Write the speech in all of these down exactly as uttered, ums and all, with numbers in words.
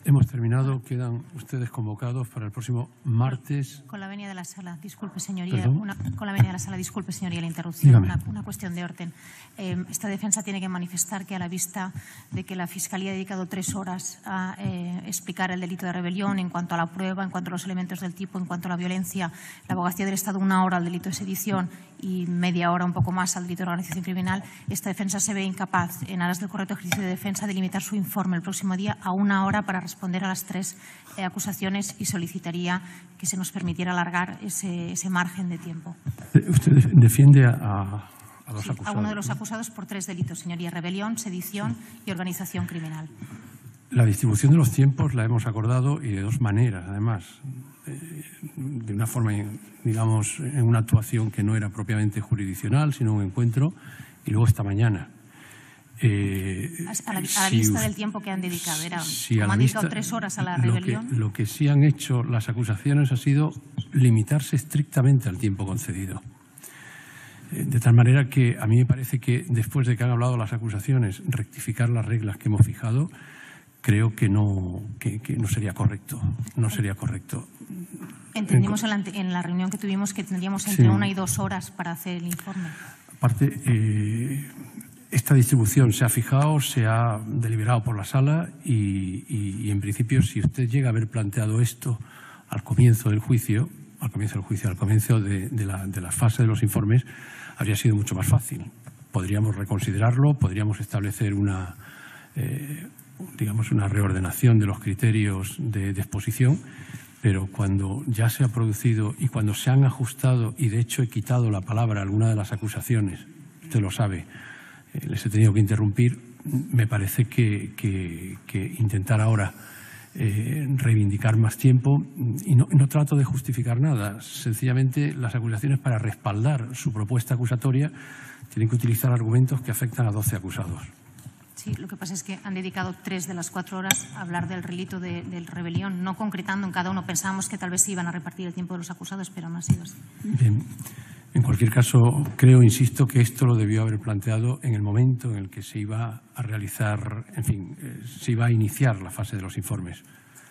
hemos terminado. Quedan ustedes convocados para el próximo martes. Con la venia de la sala, disculpe, señoría. Una, con la venia de la sala, disculpe, señoría, la interrupción. Una, una cuestión de orden. Eh, esta defensa tiene que manifestar que, a la vista de que la Fiscalía ha dedicado tres horas a eh, explicar el delito de rebelión en cuanto a la prueba, en cuanto a los elementos del tipo, en cuanto a la violencia, la abogacía del Estado una hora al delito de sedición y media hora, un poco más, al delito de organización criminal, esta defensa se ve incapaz, en aras del correcto ejercicio de defensa, de limitar su informe el próximo día a una hora para responder a las tres eh, acusaciones, y solicitaría que se nos permitiera alargar ese, ese margen de tiempo. ¿Usted defiende a, a los sí, acusados? A uno de los acusados por tres delitos, señoría: rebelión, sedición y organización criminal. La distribución de los tiempos la hemos acordado, y de dos maneras, además. Eh, de una forma, digamos, en una actuación que no era propiamente jurisdiccional, sino un encuentro, y luego esta mañana. Eh, a la, a la si, vista del tiempo que han dedicado, era, si como han vista, dedicado tres horas a la lo rebelión. Que, lo que sí han hecho las acusaciones ha sido limitarse estrictamente al tiempo concedido. Eh, de tal manera que a mí me parece que, después de que han hablado las acusaciones, rectificar las reglas que hemos fijado, creo que no, que, que no sería correcto. No sería correcto. Entendimos en la, en la reunión que tuvimos que tendríamos entre sí. una y dos horas para hacer el informe. Aparte, eh, esta distribución se ha fijado, se ha deliberado por la sala y, y, y, en principio, si usted llega a haber planteado esto al comienzo del juicio, al comienzo del juicio, al comienzo de, de, la, de la fase de los informes, habría sido mucho más fácil. Podríamos reconsiderarlo, podríamos establecer una, eh, digamos, una reordenación de los criterios de, de exposición. Pero cuando ya se ha producido y cuando se han ajustado, y de hecho he quitado la palabra a alguna de las acusaciones, usted lo sabe, eh, les he tenido que interrumpir, me parece que, que, que intentar ahora eh, reivindicar más tiempo, y no, no trato de justificar nada, sencillamente las acusaciones, para respaldar su propuesta acusatoria, tienen que utilizar argumentos que afectan a doce acusados. Sí, lo que pasa es que han dedicado tres de las cuatro horas a hablar del delito de, de rebelión, no concretando en cada uno. Pensábamos que tal vez se iban a repartir el tiempo de los acusados, pero no ha sido así. Bien. En cualquier caso, creo, insisto, que esto lo debió haber planteado en el momento en el que se iba a realizar, en fin, eh, se iba a iniciar la fase de los informes.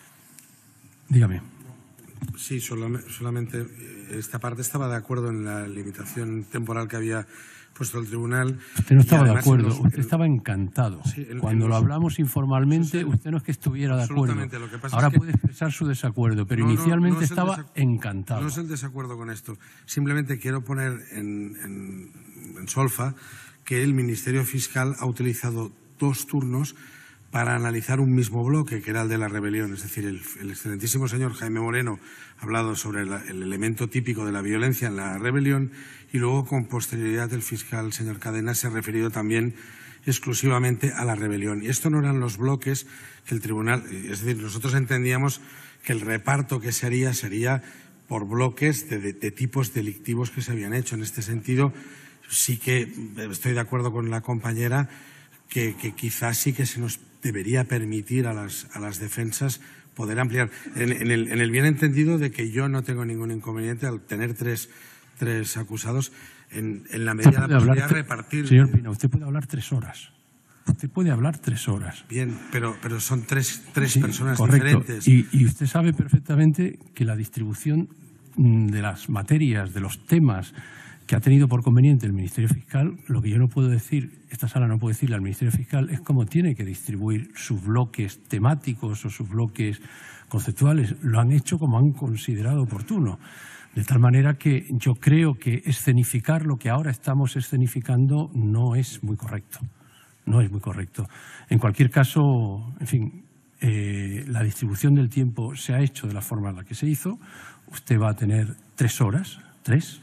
Dígame. Sí, solamente esta parte estaba de acuerdo en la limitación temporal que había puesto el tribunal. Usted no estaba de acuerdo, los, usted el, estaba encantado. Sí, el, Cuando los, lo hablamos informalmente, sí, usted no es que estuviera de acuerdo. Lo que pasa Ahora es que, puede expresar su desacuerdo, pero no, inicialmente no, no estaba encantado. No es el desacuerdo con esto. Simplemente quiero poner en, en, en solfa que el Ministerio Fiscal ha utilizado dos turnos para analizar un mismo bloque, que era el de la rebelión. Es decir, el, el excelentísimo señor Jaime Moreno ha hablado sobre la, el elemento típico de la violencia en la rebelión, y luego, con posterioridad, el fiscal señor Cadena se ha referido también exclusivamente a la rebelión. Y esto no eran los bloques que el tribunal... Es decir, nosotros entendíamos que el reparto que se haría sería por bloques de, de, de tipos delictivos que se habían hecho. En este sentido, sí que estoy de acuerdo con la compañera que, que quizás sí que se nos debería permitir a las, a las defensas poder ampliar. En, en, el, en el bien entendido de que yo no tengo ningún inconveniente al tener tres, tres acusados, en, en la medida de la posibilidad de repartir. Señor Pina, usted puede hablar tres horas. Usted puede hablar tres horas. Bien, pero, pero son tres, tres sí, personas correcto. diferentes. Y, y usted sabe perfectamente que la distribución de las materias, de los temas que ha tenido por conveniente el Ministerio Fiscal, lo que yo no puedo decir, esta sala no puede decirle al Ministerio Fiscal, es cómo tiene que distribuir sus bloques temáticos o sus bloques conceptuales. Lo han hecho como han considerado oportuno. De tal manera que yo creo que escenificar lo que ahora estamos escenificando no es muy correcto. No es muy correcto. En cualquier caso, en fin, eh, la distribución del tiempo se ha hecho de la forma en la que se hizo. Usted va a tener tres horas, tres.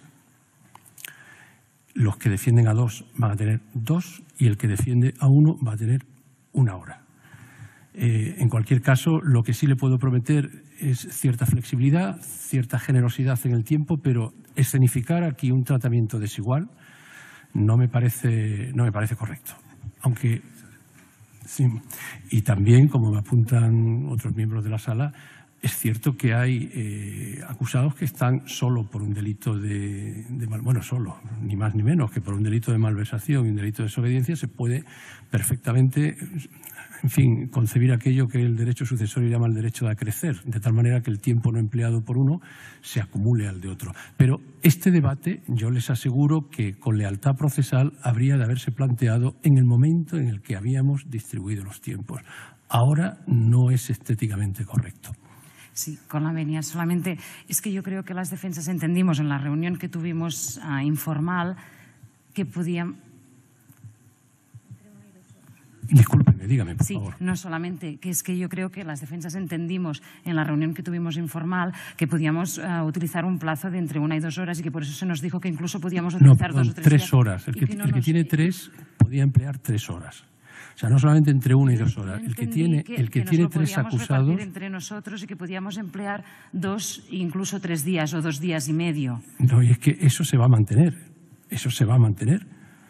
Los que defienden a dos van a tener dos y el que defiende a uno va a tener una hora. Eh, en cualquier caso, lo que sí le puedo prometer es cierta flexibilidad, cierta generosidad en el tiempo, pero escenificar aquí un tratamiento desigual no me parece, no me parece correcto. Aunque, sí, y también, como me apuntan otros miembros de la sala, es cierto que hay eh, acusados que están solo por un delito de, de mal, bueno, solo, ni más ni menos que por un delito de malversación y un delito de desobediencia, se puede perfectamente, en fin, concebir aquello que el derecho sucesorio llama el derecho de acrecer, de tal manera que el tiempo no empleado por uno se acumule al de otro. Pero este debate, yo les aseguro que con lealtad procesal habría de haberse planteado en el momento en el que habíamos distribuido los tiempos. Ahora no es estéticamente correcto. Sí, con la venia. Solamente es que yo creo que las defensas entendimos en la reunión que tuvimos uh, informal que podían... Discúlpeme, dígame, por sí, favor. No solamente, que es que yo creo que las defensas entendimos en la reunión que tuvimos informal que podíamos uh, utilizar un plazo de entre una y dos horas y que por eso se nos dijo que incluso podíamos utilizar no, perdón, dos o tres tres días. horas. El que, que no el que nos... tiene tres podía emplear tres horas. O sea, no solamente entre una y dos horas. El que tiene, que, el que que tiene tres acusados... entre nosotros y que podíamos emplear dos, incluso tres días o dos días y medio. No, y es que eso se va a mantener. Eso se va a mantener.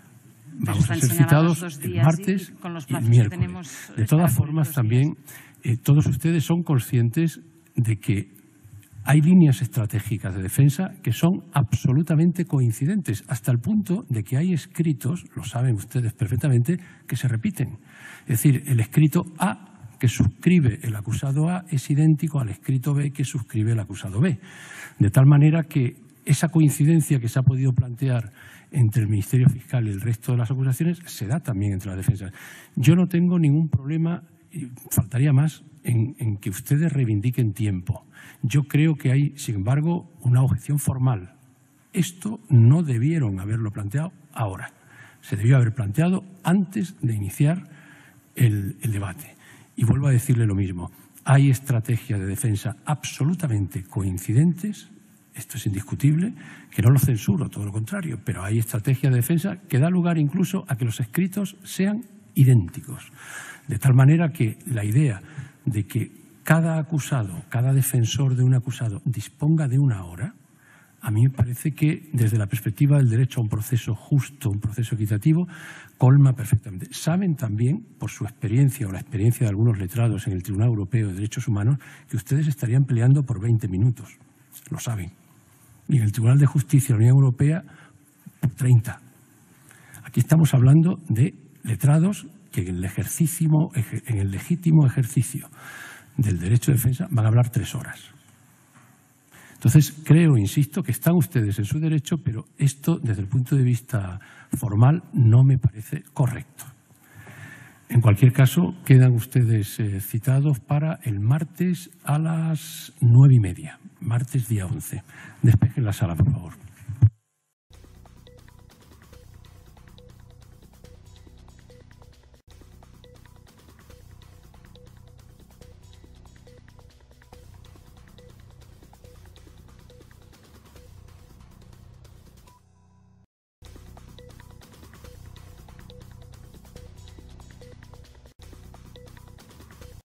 Vamos a ser citados el martes y, y el miércoles. De todas formas, también eh, todos ustedes son conscientes de que hay líneas estratégicas de defensa que son absolutamente coincidentes, hasta el punto de que hay escritos, lo saben ustedes perfectamente, que se repiten. Es decir, el escrito A que suscribe el acusado A es idéntico al escrito B que suscribe el acusado B. De tal manera que esa coincidencia que se ha podido plantear entre el Ministerio Fiscal y el resto de las acusaciones se da también entre las defensas. Yo no tengo ningún problema, y faltaría más, en, en que ustedes reivindiquen tiempo. Yo creo que hay, sin embargo, una objeción formal. Esto no debieron haberlo planteado ahora. Se debió haber planteado antes de iniciar el, el debate. Y vuelvo a decirle lo mismo. Hay estrategias de defensa absolutamente coincidentes. Esto es indiscutible, que no lo censuro, todo lo contrario, pero hay estrategias de defensa que da lugar incluso a que los escritos sean idénticos. De tal manera que la idea de que cada acusado, cada defensor de un acusado disponga de una hora, a mí me parece que desde la perspectiva del derecho a un proceso justo, un proceso equitativo, colma perfectamente. Saben también, por su experiencia o la experiencia de algunos letrados en el Tribunal Europeo de Derechos Humanos, que ustedes estarían peleando por veinte minutos. Lo saben. Y en el Tribunal de Justicia de la Unión Europea, por treinta. Aquí estamos hablando de letrados que en el, ejercicio, en el legítimo ejercicio del derecho de defensa van a hablar tres horas. Entonces, creo, insisto, que están ustedes en su derecho, pero esto, desde el punto de vista formal, no me parece correcto. En cualquier caso, quedan ustedes eh, citados para el martes a las nueve y media. Martes día once. Despejen la sala, por favor.